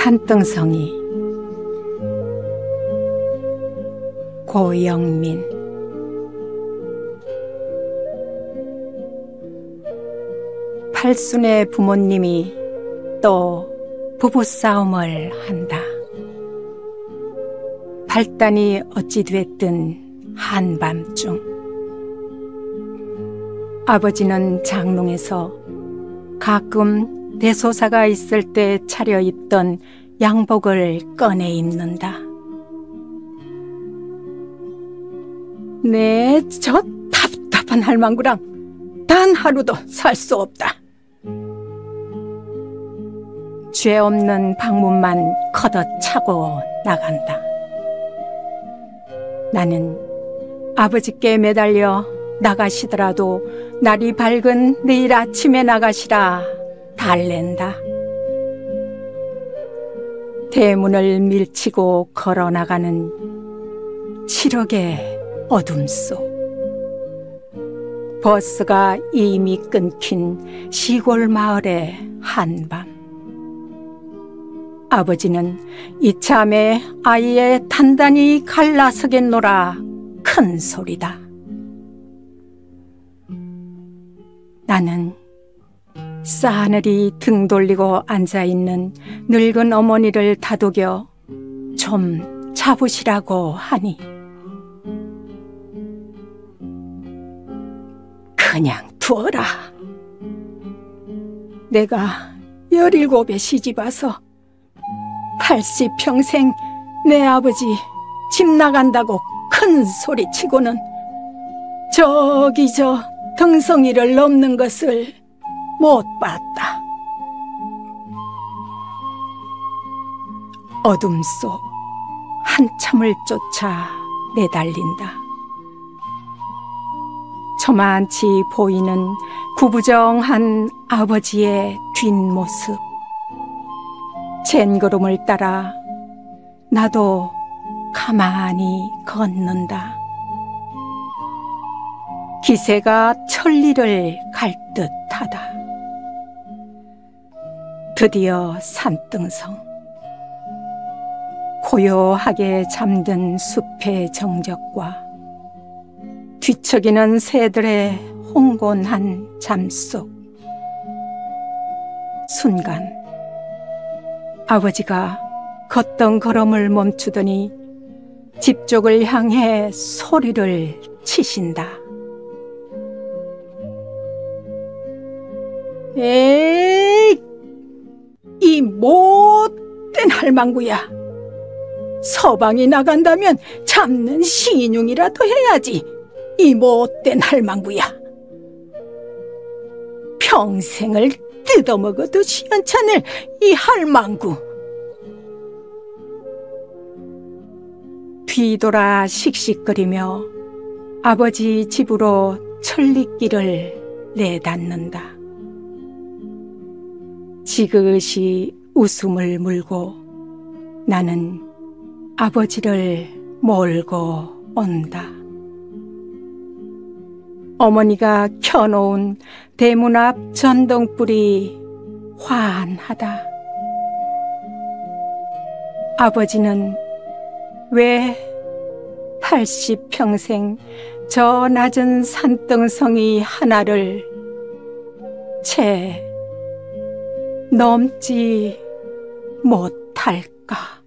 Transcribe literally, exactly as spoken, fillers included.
산등성이 고영민. 팔순의 부모님이 또 부부싸움을 한다. 발단이 어찌 됐든 한밤중 아버지는 장롱에서 가끔 대소사가 있을 때 차려입던 양복을 꺼내 입는다. 네, 저 답답한 할망구랑 단 하루도 살 수 없다. 죄 없는 방문만 걷어차고 나간다. 나는 아버지께 매달려 나가시더라도 날이 밝은 내일 아침에 나가시라 달랜다. 대문을 밀치고 걸어나가는 칠흑의 어둠 속 버스가 이미 끊긴 시골 마을의 한밤. 아버지는 이참에 아이의 단단히 갈라서겠노라 큰 소리다. 나는 싸늘히 등 돌리고 앉아있는 늙은 어머니를 다독여 좀 잡으시라고 하니 그냥 두어라. 내가 열일곱에 시집와서 팔십 평생 내 아버지 집 나간다고 큰 소리치고는 저기 저 등성이를 넘는 것을 못 봤다. 어둠 속 한참을 쫓아 내달린다. 저만치 보이는 구부정한 아버지의 뒷모습. 젠걸음을 따라 나도 가만히 걷는다. 기세가 천리를 갈 듯하다. 드디어 산등성. 고요하게 잠든 숲의 정적과 뒤척이는 새들의 홍곤한 잠속. 순간 아버지가 걷던 걸음을 멈추더니 집 쪽을 향해 소리를 치신다. 에이, 이 못된 할망구야. 서방이 나간다면 잡는 신용이라도 해야지. 이 못된 할망구야. 평생을 뜯어먹어도 시원찮을 이 할망구. 뒤돌아 씩씩거리며 아버지 집으로 천리길을 내닫는다. 지그시 웃음을 물고 나는 아버지를 몰고 온다. 어머니가 켜놓은 대문 앞 전등불이 환하다. 아버지는 왜 팔십 평생 저 낮은 산등성이 하나를 채 넘지 못할까?